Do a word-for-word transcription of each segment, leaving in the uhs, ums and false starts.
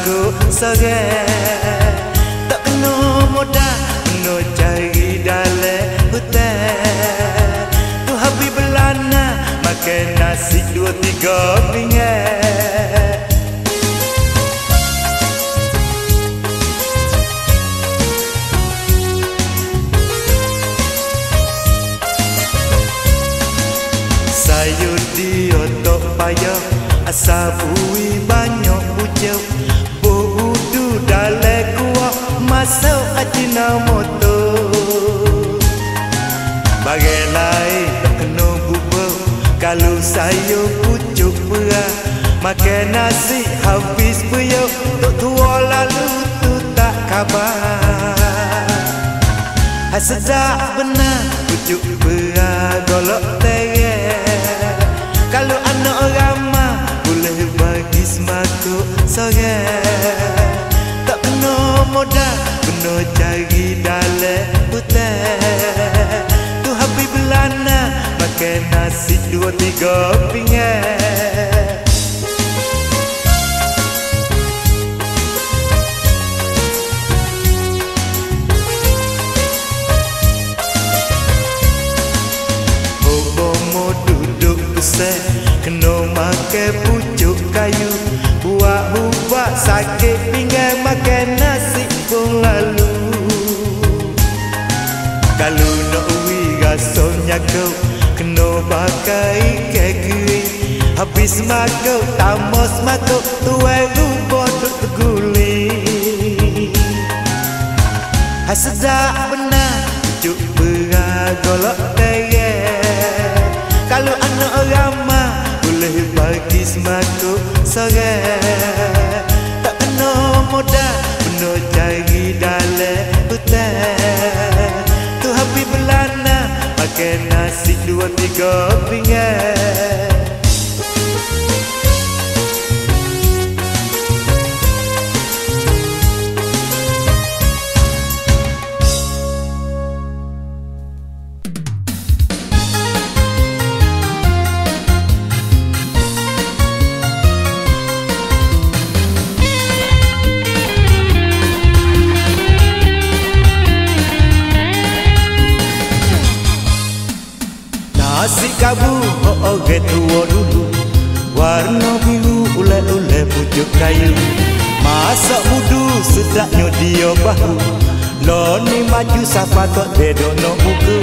aku sore tak kena mudah kena cari dalam hutan tu habis belana makan nasi dua tiga pinggan. Sayur dia tak payah asal bui banyak bujuk budu dalam kuah masuk ajinomoto bagai lain tak kena bubur kalau sayur pucuk perah makan nasi habis puyuh tok tua lalu tu tak khabar. Sedap benar pucuk perah golok tereng kalau anak ramah boleh bagi semaku sore tak kena mudah kena cari dalam hutan tu habis belana makan nasi dua tiga pinggan. Kena makan pucuk kayu buat ubat sakit pinggan makan nasi pun lalu kalau nak ui rasanya kau kena pakai ikan kering habis makau tamos makau tuai rupa duk terguling. Sedap benar pucuk perah golok tereng kalau anak ramah boleh bagi semaku sore tak kena mudah kena cari dalam hutan tu habis belana makan nasi dua tiga pinggan. Nasi kabu oh orang tua dulu warna biru ulek-ulek pucuk kayu masak budu sedapnya dia bahu lo ni maju siapa tak dedok nak buku.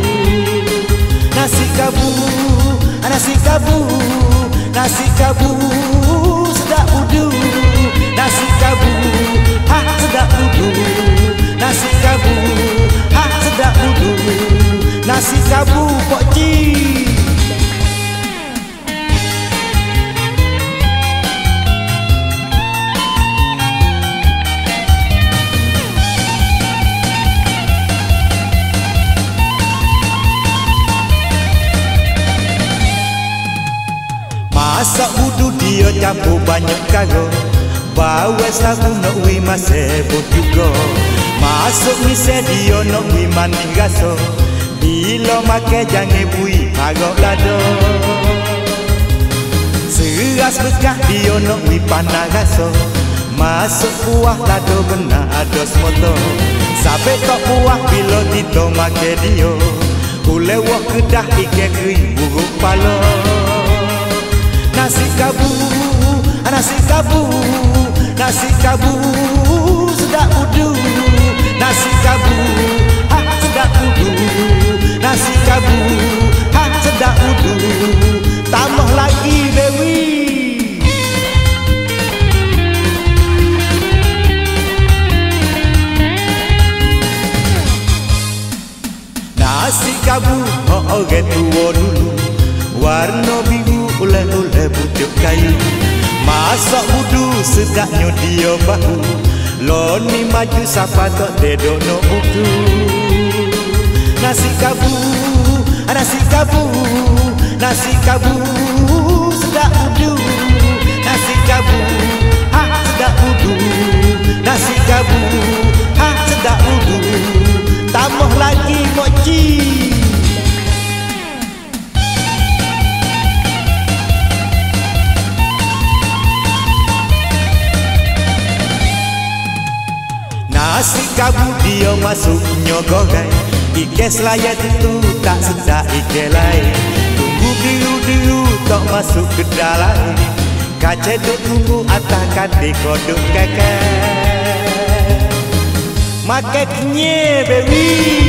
Nasi kabu nasi kabu nasi kabu sedap budu nasi kabu ha sedap budu nasi kabu ha sedap budu nasi kabu Pak Cik. Masak budu dia campur banyak karo bawa sagu nak wi masebut juga masuk misal dia nak wi mani gaso bila makan jangan bui agak lado seras bekah dia nak wi panah gaso masuk buah lado benar ada semoto sampai tak buah bila kita makan dia boleh wak kedah ikan kering buruk pala. Nasi kabu nasi kabu nasi kabu sedap budu nasi kabu ha sedap budu nasi kabu ha sedap budu tambah lagi Dewi. Nasi kabu oh orang tua dulu warna biru ulek-ulek pucuk kayu masak budu sedapnya dia bahu lo ni maju siapa tak dedok nak buku. Nasi kabu nasi kabu nasi kabu sedap budu nasi kabu ha sedap budu nasi kabu ha sedap budu tambah lagi mochi. Nasi kabut dia masuknya goreng, ikes layar itu tak sedap ikes lain. Tunggu biru-biru tak masuk ke dalam, kaca duk tunggu atas katik kodok kakak. Maketnya baby.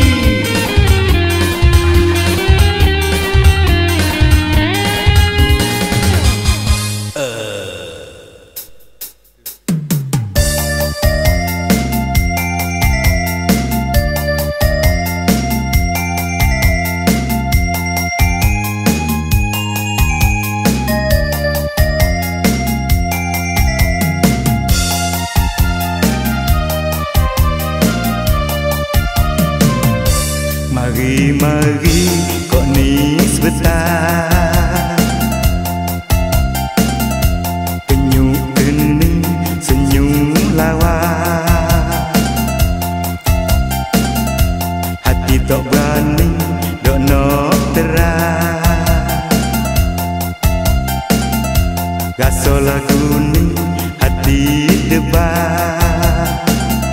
Mari-mari kok ni sebentar, kenyuk kening senyum lawan, hati tak berani dok nak terang. Rasa lagu ni hati debat,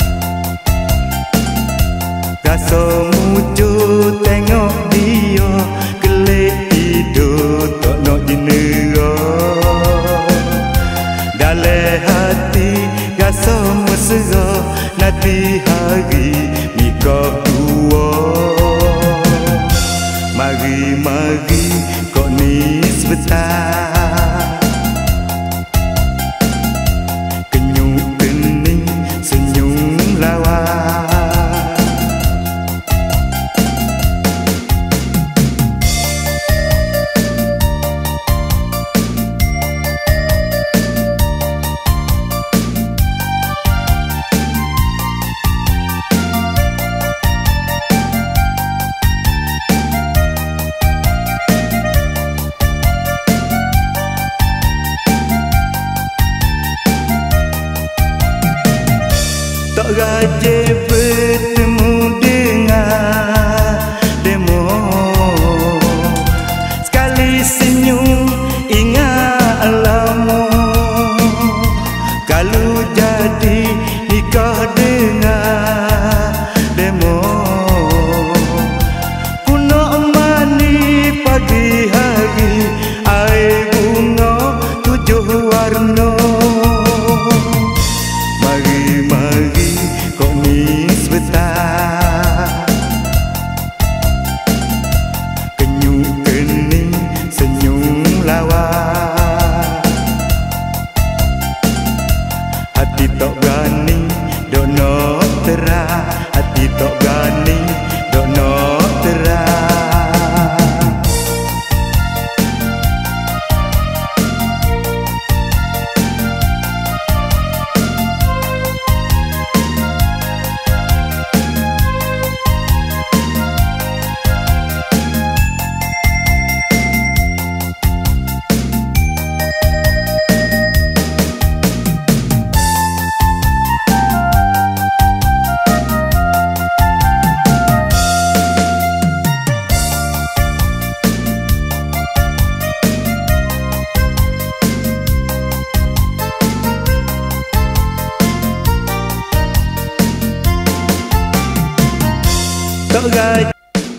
rasa muncul tengok dia, kelip hidup tak nak dinera. Dalam hati rasa mesra, nanti hari nikah tua. Mari-mari kok ni sebentar, kenyuk kening senyum lawan. Tak rajin bertemu dengan demo, sekali senyum ingat lama. Kalau jadi nikah dengan demo, ku nak mani pagi hari, air bunga tujuh warna. Mari-mari kok ni sebentar, kenyuk kening senyum lawan, hati tak berani dok nak terang, hati tak berani dok nak terang. Tak rajin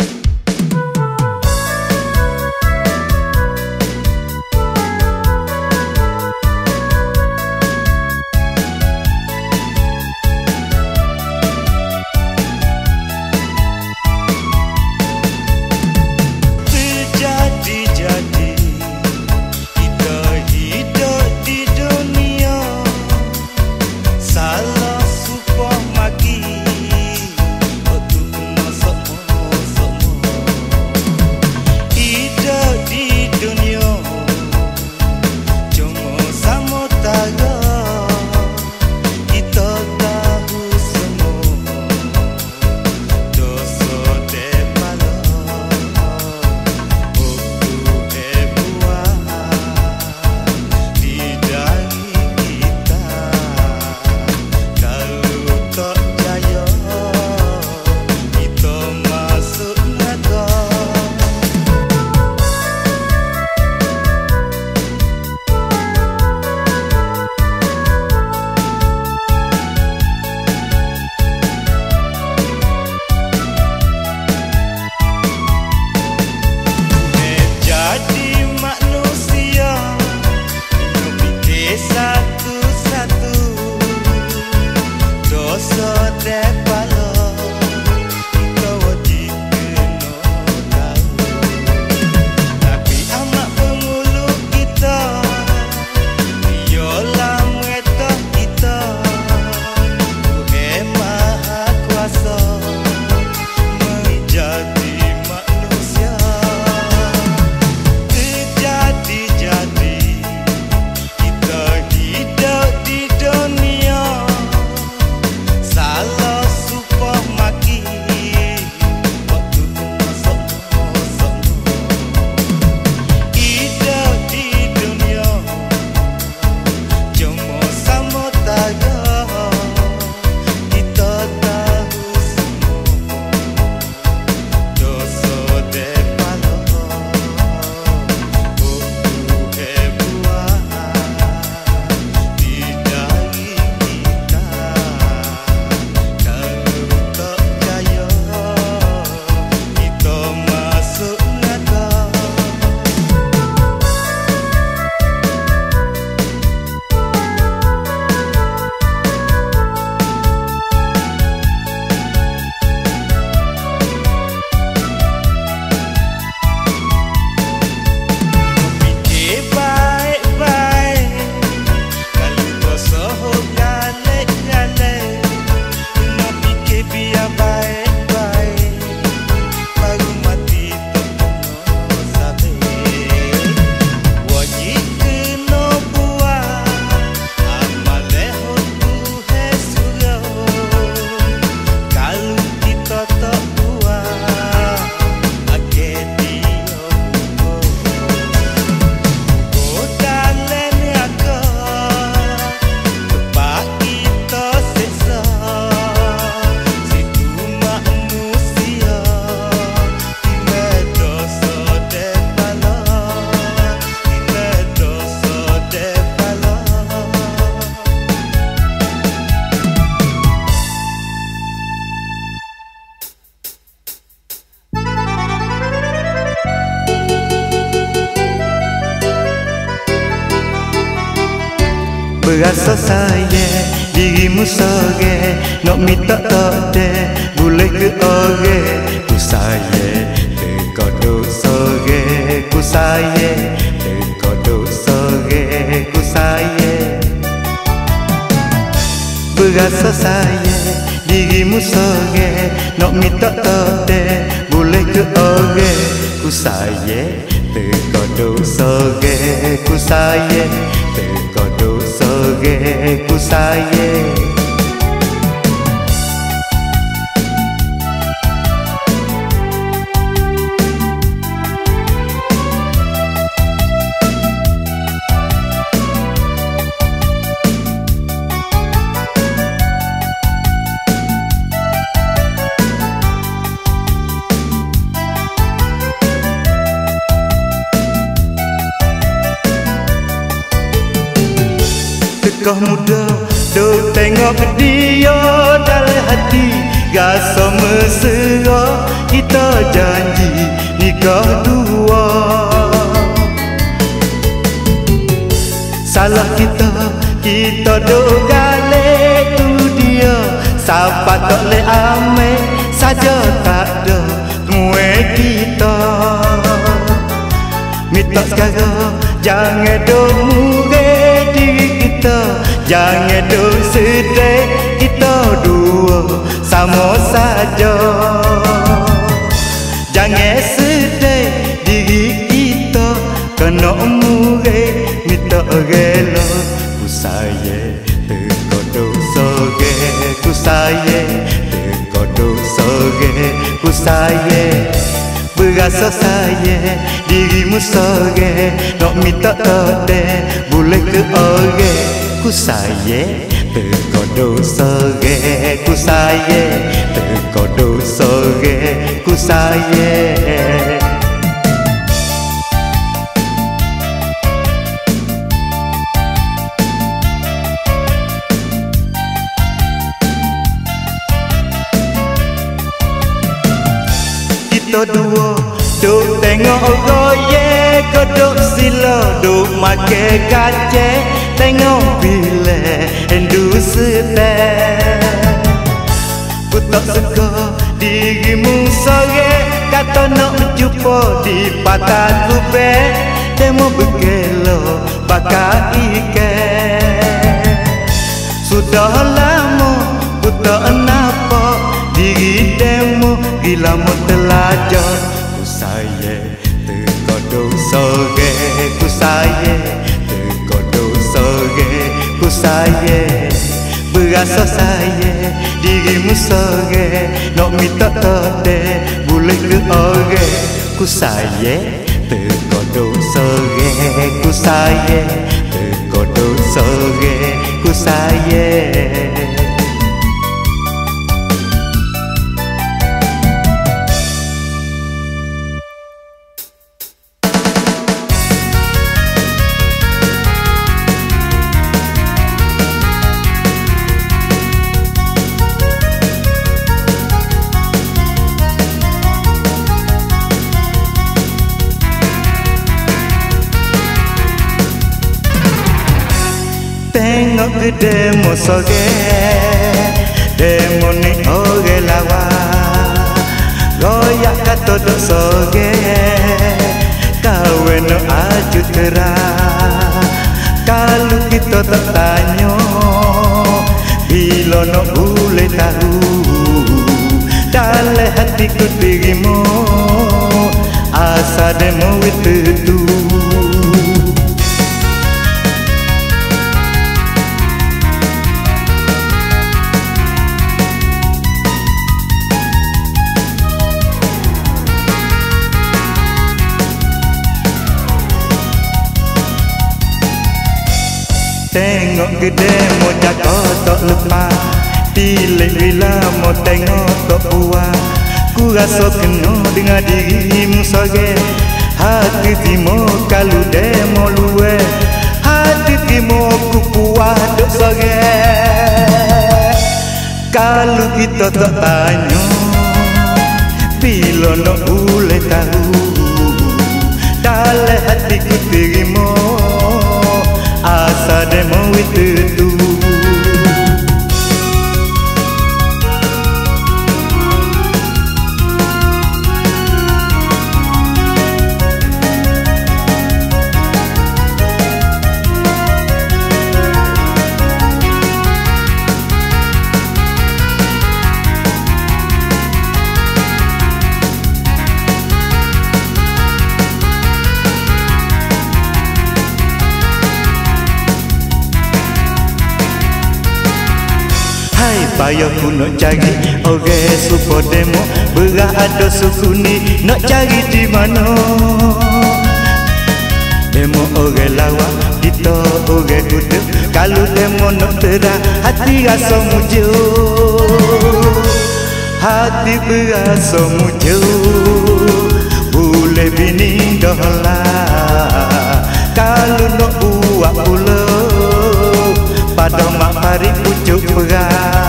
terjadi-jadi, kita hidup di dunia, salah supah maki. Oh tu kena sok Berasa saya dirimu soge, nak minta tak deh boleh ke oge. Ku saya terkodok soge, ku saya terkodok soge, ku saya. Berasa saya dirimu soge, nak minta tak deh boleh ke oge. Ku saya terkodok soge, ku saya terkodok soge, ku saya. Kau muda, duk tengok dia dalam hati, rasa mesra, kita janji nikah dua. Salah kita, kita duk galak tu dia, siapa tak le ame, saja tak ada muai kita. Minta sekarang, jangan duk murai diri kita, jangan duk sedih, kita dua sama saja. Jangan sedih diri kita, kena murai minta rela. Ku saya terkodok soge, ku saya terkodok soge, ku saya. Berasa saya dirimu soge, nak minta tak deh boleh ke oge. Ku saya terkodok soge, ku saya terkodok soge, ku saya. Kita dua duk tengok goye, kodok sila duk make kace, tengok bila endu setek. tak suka dirimu sore, kata nak jumpa di patah kube, demo bergelo bakal ikan. Sudah lama ku tak nampak diri demo, gila mu telajak. Ku sayang terkodok sore, ku sayang terkodok sore, ku sayang berasa sayang dirimu sore, nak minta tade boleh ke orang. Ku sayang terkodok sore, ku sayang terkodok sore, ku sayang. Tengok ke demo sore, demo ni ore lawa, goyak kata dok sore, kawen no aju terang. Kalau kita tak tanya, bila no boleh tahu, dalam hatiku dirimu, asa demo itu tu. Tengok gede mau jatuh tak lupa, pilih bila mau tengok tak puas. Ku rasa kena dengan dirimu sore, hati timu kalau demo luwe, hati timu ku puas duk sore. Kalau kita tak tanya, bila nak boleh tahu, dalam hatiku dirimu, asa demo itu tu. Payah ku nak cari orang super demo, berat ada suku ni nak cari di mana. Demo orang lawa, kita orang kuda, kalau demo nak terang, hati rasa mujur, hati berasa mujur, boleh bini dah lah. Kalau nak buat pula, pada mak pari pucuk perang.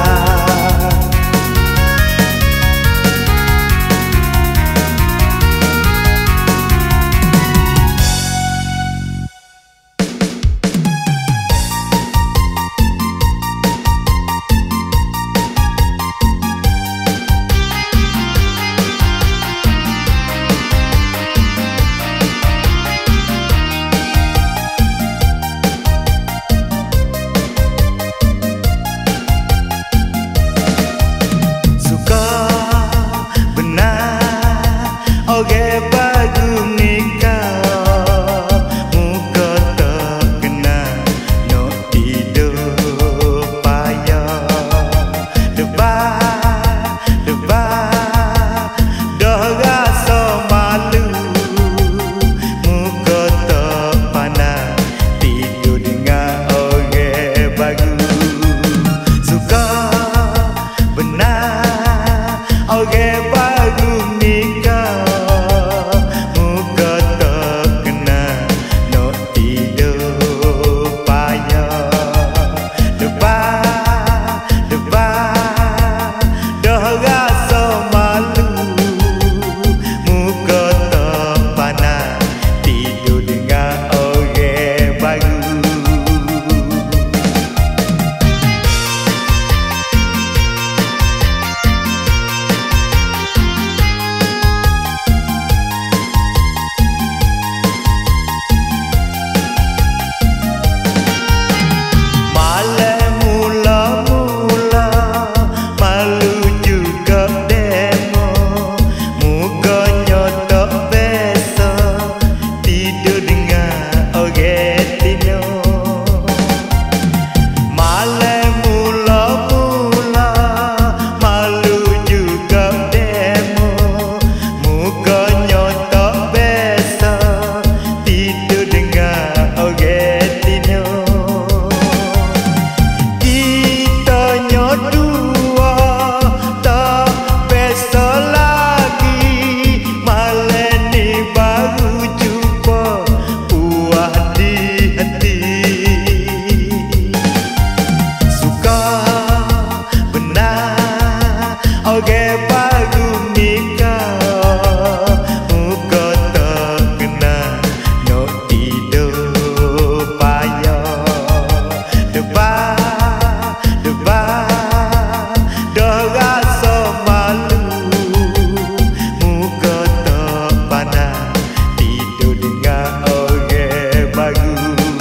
oke baru nikah muka tak kena no tidur payah debat debat dah rasa malu muka tak panas tidur dengan orang baru.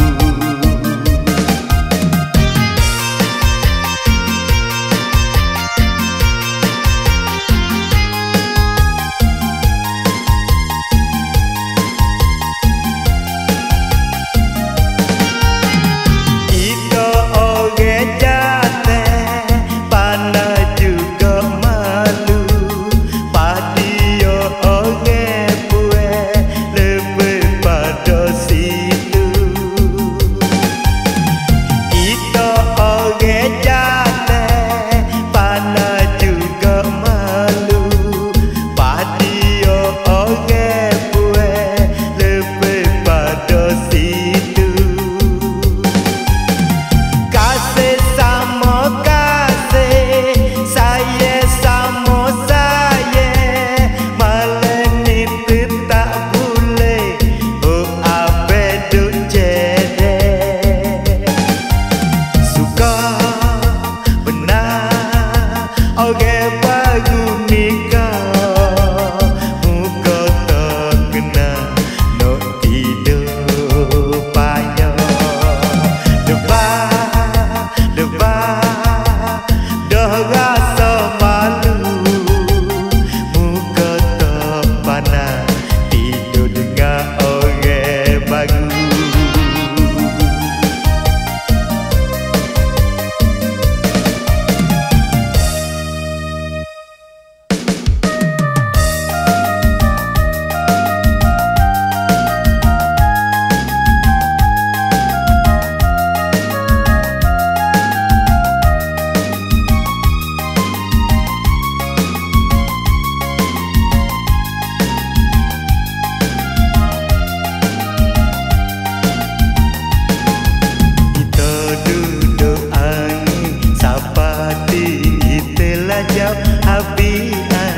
Habis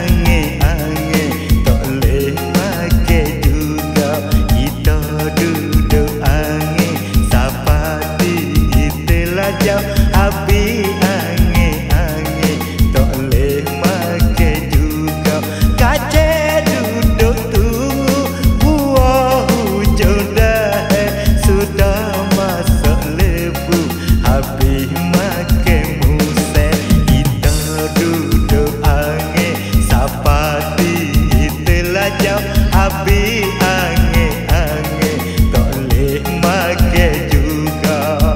angin-angin tak boleh pakai juga. Kita duduk angin seperti itulah jauh. Habis angin-angin tak boleh pakai juga. Kaca duduk tunggu buah hujan dah sudah masuk lebu. Habis makan musik kita duduk jauh. Habis angin-angin tak boleh makan juga.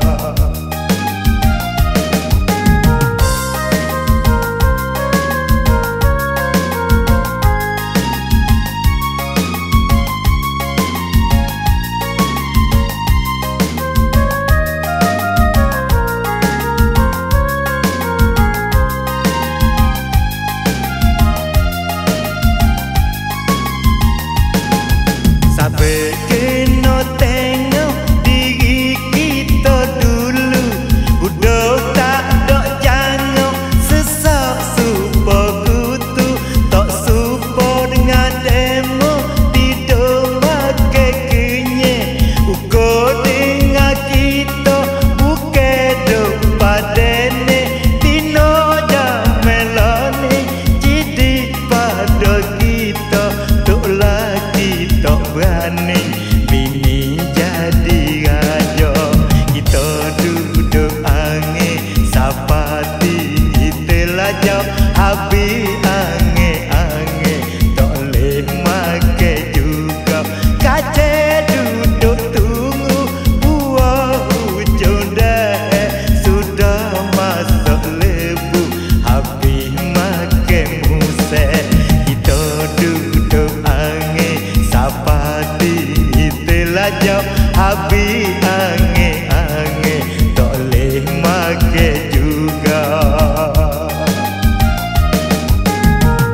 Sampai kena tengok diri kita dulu. Udah tak ada jangok sesak supa kutu. Tak supa dengan demo tidur makan kenyek. Ukur dengan kita bukan duk padene. Tino jamelani jadi pada kita. Tuk lagi tak berani bini jadi raja. Kita duduk angin seperti itulah jauh. Habis angin-angin tak boleh makan juga. Kaca duduk tunggu buah hujan dah sudah masuk lebu. Habis makan musik kita duduk angin seperti itulah jauh. Habis angin-angin tak boleh makan juga.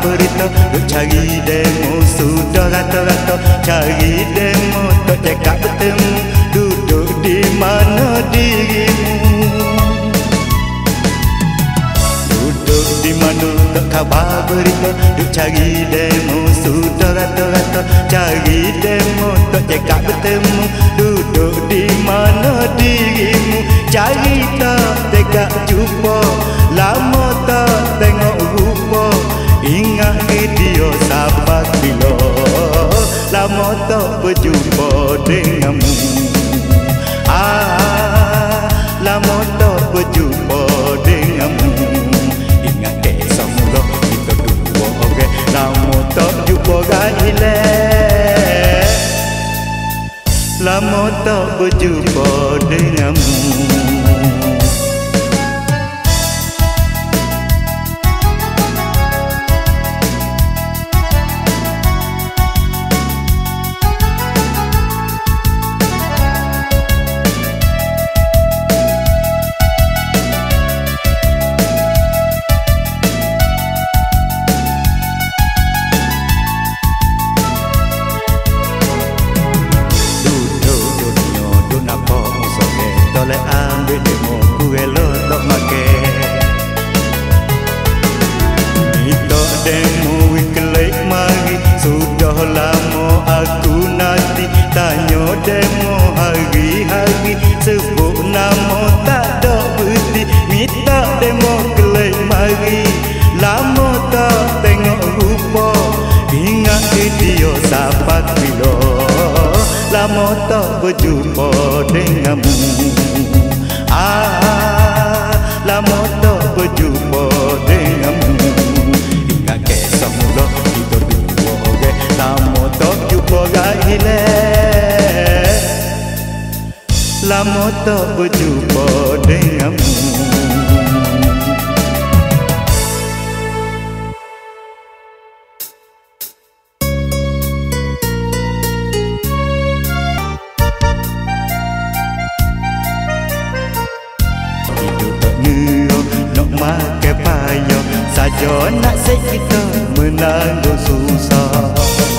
berita, duk cari demo sudah rata-rata, cari demo tak cakap bertemu, duduk di mana dirimu? Duduk di mana tak kabar berita, duk cari demo sudah rata-rata, cari demo tak cakap bertemu, duduk di mana dirimu? Cari tak tegak jumpa, lama tak tengok rupa, ingat video sampai bila, lama tak berjumpa denganmu. Ah, lama tak berjumpa denganmu. Ingat kisah mula kita dua orang, lama tak jumpa gailah, lama tak berjumpa denganmu. Toleh ambil demo kuelo tok make, itu demo wikelek mari, sudah lama aku nanti, tanya demo hari-hari, sebut nama tak ada berhenti, minta demo kelek mari, lama tak tengok rupa, ingat video sampai bila, lama tak berjumpa denganmu. Ah, lama tak berjumpa denganmu. Ingat kisah mula kita dua orang, lama tak jumpa gailah, lama tak berjumpa denganmu. Makai payah saja nak set kita menanggung susah,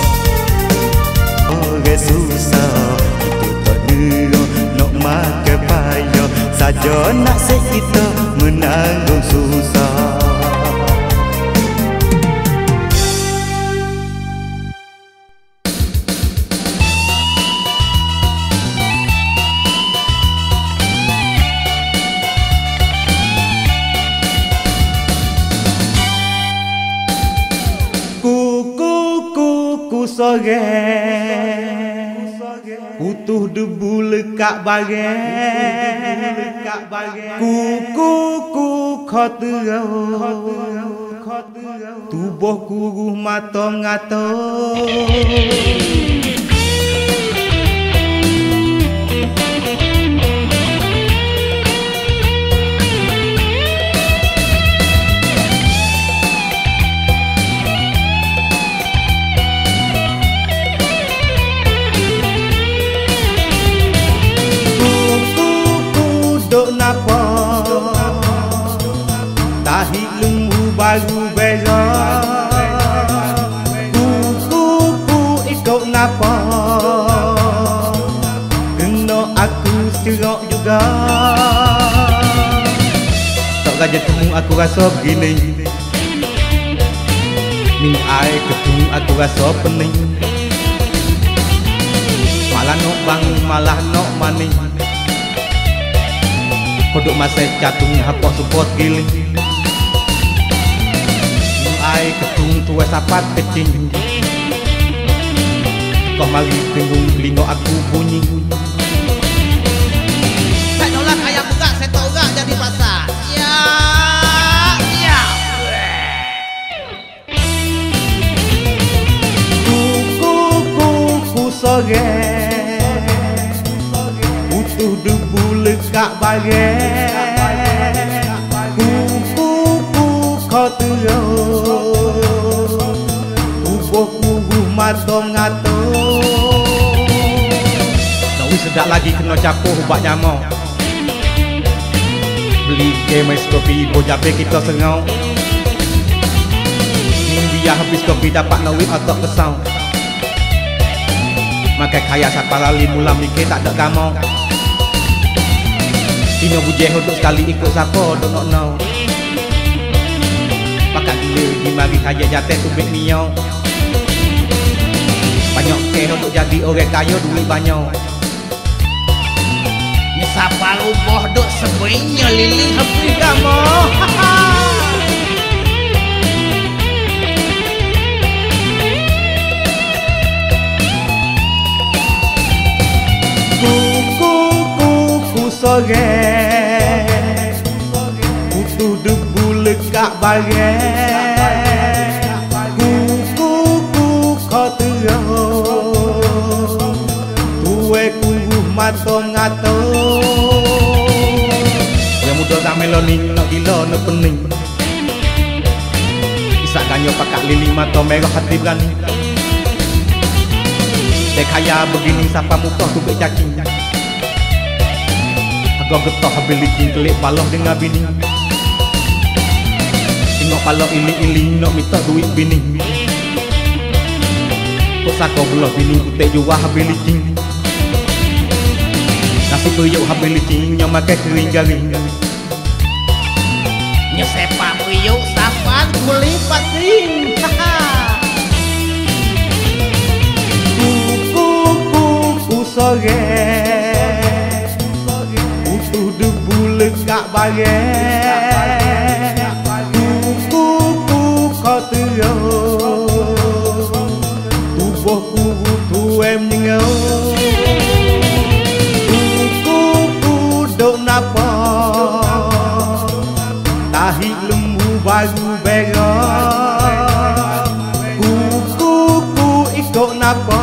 orang susah itu tak nero. Nak makai payah saja nak set kita menanggung susah. Sorang utuh debu lekat barang, kuku ku khoterau, tubuh kuruh mata ngato. Napa tahi lembu baru bela, kuku ikut napa, kena aku serok juga. Tak raja temu aku rasa begini, minum air ketemu aku rasa pening, malah nak bangun malah nak maning. Kodok masa catung hapok support giling, ai ketung tua sapat kecing, kau mari tenggung telinga aku bunyi. Saya nolak ayam buka, saya tahu gak jadi pasar. Ya, ya. Kuku kuku sore, utuh debu lekat barang, kuku kau terus, tubuh kuruh mata ngato. Tak sedap lagi kena capuh ubat nyamuk, beli kemis kopi ibu jabe kita sengau. kuliah habis kopi dapat nawik otak kesau. Makai kaya siapa lali mula mikir tak ada gamau. Tino bujeh untuk sekali ikut siapa dok nak know. Pakat gila di mari kaya jatuh tubik niau. Banyak keh untuk jadi orang kaya duit banyak. Ni siapa lupa duk sebenarnya lili habis kamu. Sore kutu debu lekak bare kuku kau terus tuwe kuruh mata ngato yang muda tak meloning nak gila nak pening isak ganyo pakak lili mata merah hati berani dek kaya begini siapa muka tu bek cacing. Kau getah habis licin kelik paloh dengan bini. Tengok paloh iling-iling nak minta duit bini. Kau sako belah bini kutek jual habis licin. Nasi peyuk habis licin yang makan kering jari. Nya sepak peyuk sapat melipat ring. Kuku kuku sore lekak bare kuku kau terus tubuhku tuem nyengau kuku dok napa tahi lembu baru berak kuku ikut napa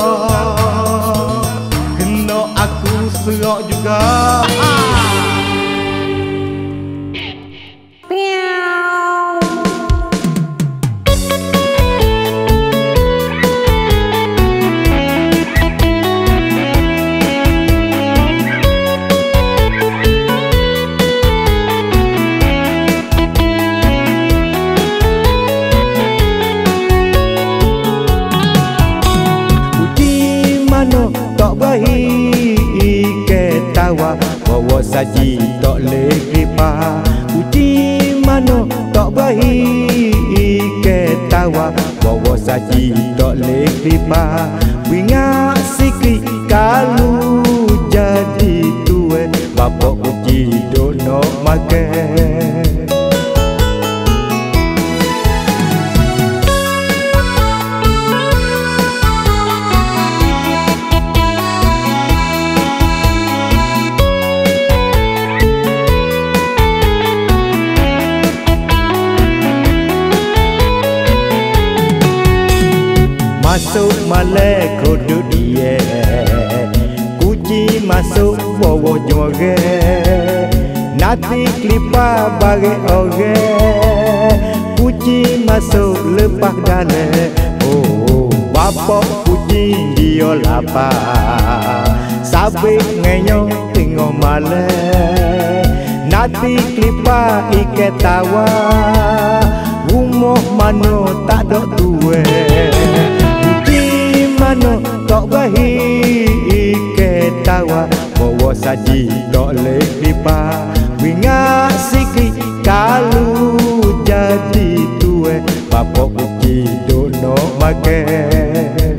kena aku serak juga. Bawa saji tak leh kripa uji mano tak baik ketawa bawa saji tak leh kripa winga sikit kalau jadi tuan bapak uji dok nak makan. Masuk malek kudu dia kuci masuk bawa joge nanti klipa bagi oge kuci masuk lepas dale oh bapak kucing dia lapar sabik ngenyo tengok malek nanti klipa iket tawa rumah mano tak ada tuwe mano tak baik ketawa bawa saji tak leh kripa winga sikit kalau jadi tuwe bapak uji dok nak makan.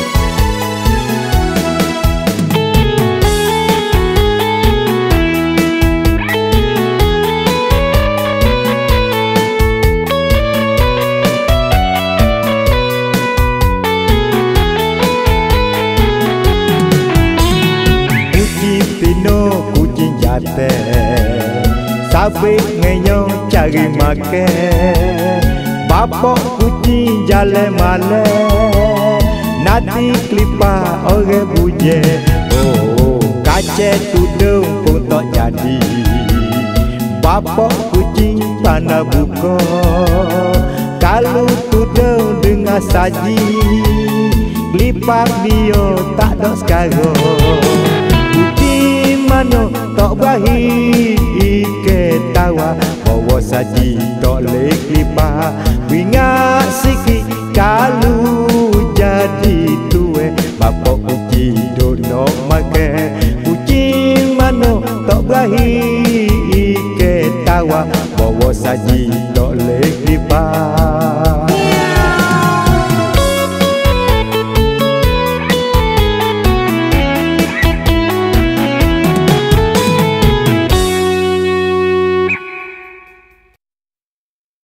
Sabik ngenyo cari makan bapak kucing jalan malam nanti klipa orang buje oh kaca tudung pun tak jadi bapak kucing pandai buka kalau tudung dengan saji klipa dia tak ada sekarang mano tak baik ketawa bawa saji tok lek lipa wingat sikit kalau jadi tuwe bapak uji dono make kucing mano tok berahi ketawa bawa saji tok lek